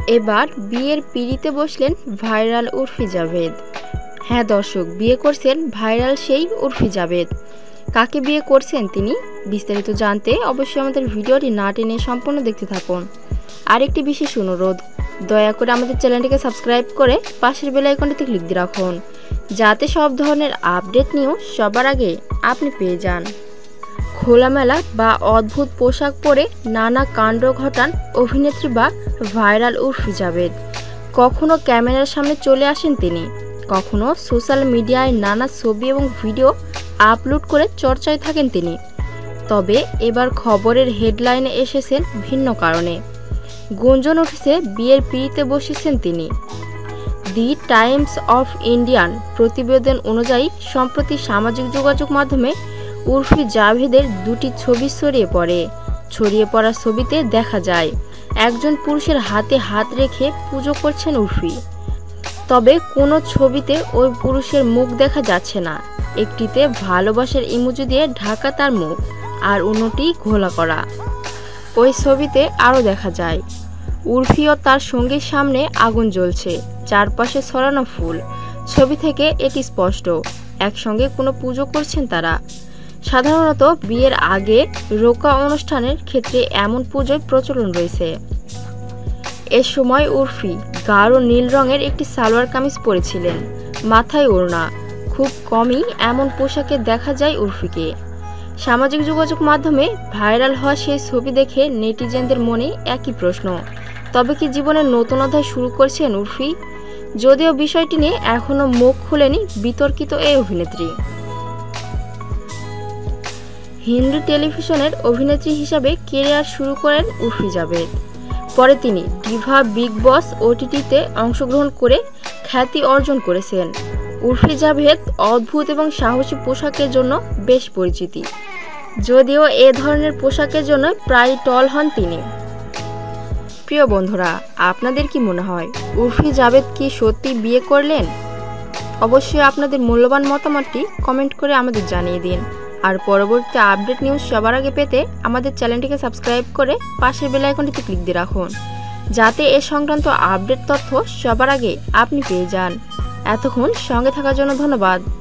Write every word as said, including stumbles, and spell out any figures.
এবার বিয়ের পিঁড়িতে বসলেন ভাইরাল উর্ফি জাভেদ। হ্যাঁ দর্শক, বিয়ে করছেন ভাইরাল সেই উর্ফি জাভেদ। কাকে বিয়ে করছেন তিনি, বিস্তারিত জানতে অবশ্যই আমাদের ভিডিওটি না টেনে সম্পূর্ণ দেখতে থাকুন। আরেকটি বিশেষ অনুরোধ, দয়া করে আমাদের চ্যানেলটিকে সাবস্ক্রাইব করে পাশের বেল আইকনটিতে ক্লিক দিয়ে রাখুন, যাতে সব ধরনের আপডেট নিউজ সবার আগে আপনি পেয়ে যান। খোলামেলা বা অদ্ভুত পোশাক পরে নানা কাণ্ড ঘটান অভিনেত্রী বা ভাইরাল উর্ফি জাভেদ। কখনো ক্যামেরার সামনে চলে আসেন তিনি, কখনো সোশ্যাল মিডিয়ায় নানা ছবি এবং ভিডিও আপলোড করে চর্চায় থাকেন তিনি। তবে এবার খবরের হেডলাইনে এসেছেন ভিন্ন কারণে। গুঞ্জন উঠেছে বিয়ের পিঁড়িতে বসেছেন তিনি। দি টাইমস অফ ইন্ডিয়ান প্রতিবেদন অনুযায়ী সম্প্রতি সামাজিক যোগাযোগ মাধ্যমে উর্ফি জাভেদের দুটি ছবি ছড়িয়ে পড়ে। ছড়িয়ে পড়া ছবিতে দেখা যায় একজন পুরুষের হাতে হাত রেখে পুজো করছেন উর্ফি। তবে কোনো ছবিতে ওই পুরুষের মুখ দেখা যাচ্ছে না। একটিতে ভালোবাসার ইমোজি দিয়ে ঢাকা তার মুখ, আর অন্যটি ঘোলা করা। ওই ছবিতে আরও দেখা যায় উর্ফি ও তার সঙ্গীর সামনে আগুন জ্বলছে, চারপাশে ছড়ানো ফুল। ছবি থেকে এটি স্পষ্ট, একসঙ্গে কোনো পুজো করছেন তারা। সাধারণত বিয়ের আগে রোকা অনুষ্ঠানের ক্ষেত্রে এমন পুজোর প্রচলন রয়েছে। এ সময় উর্ফি গাঢ় নীল রঙের একটি সালোয়ার কামিজ পরেছিলেন, মাথায় ওড়না। খুব কমই এমন পোশাকে দেখা যায় উর্ফিকে। সামাজিক যোগাযোগ মাধ্যমে ভাইরাল হওয়া সেই ছবি দেখে নেটিজেনদের মনে একই প্রশ্ন, তবে কি জীবনের নতুন অধ্যায় শুরু করছেন উর্ফি? যদিও বিষয়টি নিয়ে এখনও মুখ খুলেনি বিতর্কিত এই অভিনেত্রী। হিন্দি টেলিভিশনের অভিনেত্রী হিসাবে কেরিয়ার শুরু করেন উর্ফি জাভেদ। পরে তিনি ডিভা বিগ বস ওটিটিতে অংশগ্রহণ করে খ্যাতি অর্জন করেছেন। উর্ফি জাভেদ অদ্ভুত এবং সাহসী পোশাকের জন্য বেশ পরিচিতি, যদিও এ ধরনের পোশাকের জন্য প্রায় টল হন তিনি। প্রিয় বন্ধুরা, আপনাদের কি মনে হয় উর্ফি জাভেদ কি সত্যি বিয়ে করলেন? অবশ্যই আপনাদের মূল্যবান মতামতটি কমেন্ট করে আমাদের জানিয়ে দিন। আর পরবর্তী আপডেট নিউজ সবার আগে পেতে আমাদের চ্যানেলটিকে সাবস্ক্রাইব করে পাশের বেল আইকনটিতে ক্লিক দিয়ে রাখুন, যাতে এ সংক্রান্ত আপডেট তথ্য সবার আগে আপনি পেয়ে যান। এতক্ষণ সঙ্গে থাকার জন্য ধন্যবাদ।